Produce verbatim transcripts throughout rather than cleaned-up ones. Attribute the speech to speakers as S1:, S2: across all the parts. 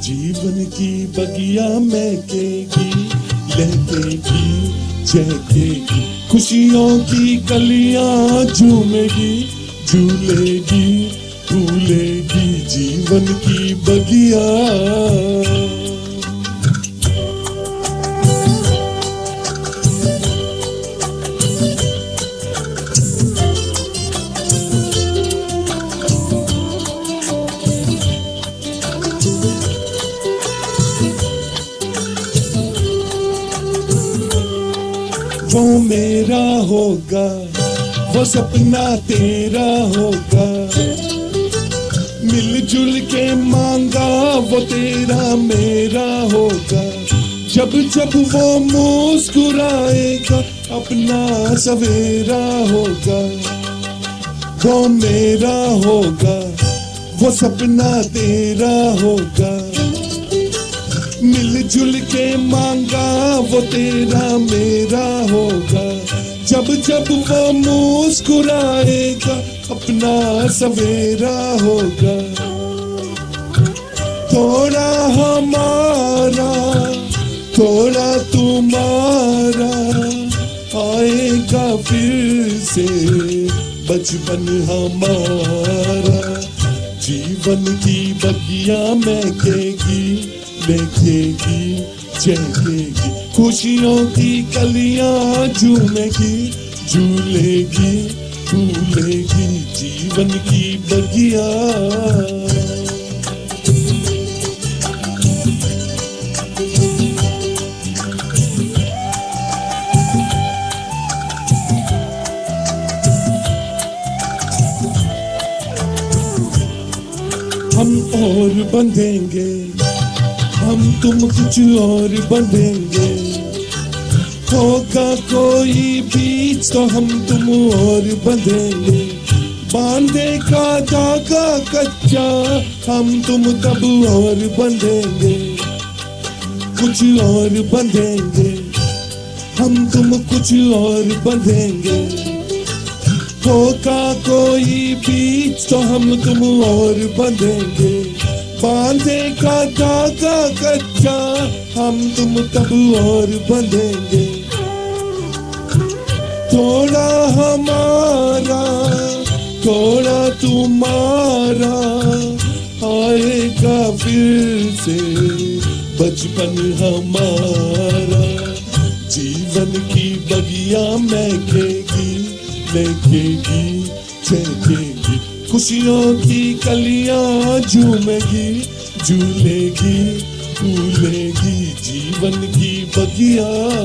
S1: जीवन की बगिया महकेगी, लहकेगी, चहकेगी, खुशियों की कलियां झूमेगी, झूलेगी, फूलेगी जीवन की बगिया। वो मेरा होगा, वो सपना तेरा होगा, मिलजुल के मांगा वो तेरा मेरा होगा। जब जब वो मुस्कुराएगा अपना सवेरा होगा। वो मेरा होगा, वो सपना तेरा होगा, मिलजुल के मांगा वो तेरा मेरा होगा। जब जब वो मुस्कुराएगा अपना सवेरा होगा। थोड़ा हमारा थोड़ा तुम्हारा आएगा फिर से बचपन हमारा। जीवन की बगिया महकेगी, महकेगी, चहकेगी, खुशियों की कलियां झूमेगी, झूलेगी, फूलेगी जीवन की बगिया। हम और बंधेंगे, हम तुम कुछ और बंधेंगे। होगा कोई बीच तो हम तुम और बंधेंगे। बांधे का धागा कच्चा हम तुम तब और बंधेंगे। कुछ और बंधेंगे, हम तुम कुछ और बंधेंगे। होगा कोई बीच तो हम तुम और बंधेंगे। बांधे का धागा कच्चा हम तुम तब और बंधेंगे। थोड़ा हमारा थोड़ा तुम्हारा आएगा फिर से बचपन हमारा। जीवन की बगिया महकेगी, महकेगी, चहकेगी, खुशियों की कलियां झूमेगी, झूलेगी, फूलेगी जीवन की बगिया।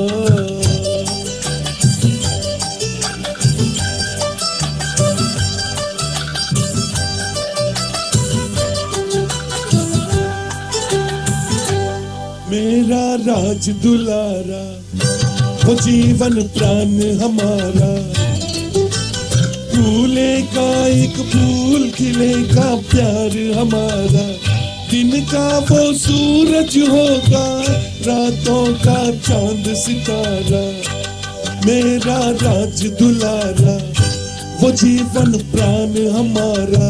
S1: मेरा राज दुलारा, वो जीवन प्राण हमारा। फूले का एक फूल खिलेगा प्यार हमारा। दिन का वो सूरज होगा, रातों का चांद सितारा। मेरा राज दुलारा, वो जीवन प्राण हमारा।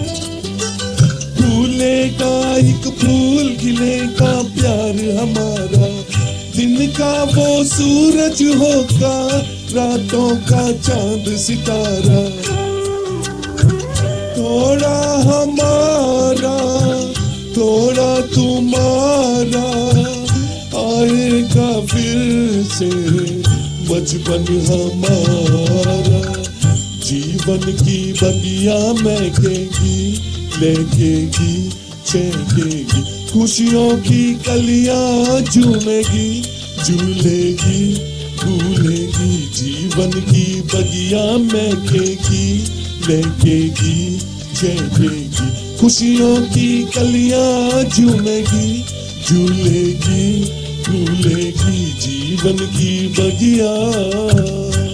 S1: फूलेगा एक फूल खिलेगा प्यार हमारा। दिन का वो सूरज होगा, रातों का चांद सितारा। थोड़ा हमारा थोड़ा तुम्हारा आएगा फिर से बचपन हमारा। जीवन की बगिया महकेगी, लहकेगी, चहकेगी, खुशियों की कलियां झूमेगी, झूलेगी, फूलेगी जीवन की बगिया महकेगी, लहकेगी, चहकेगी, खुशियों की कलियां झूमेगी, झूलेगी, फूलेगी जीवन की बगिया।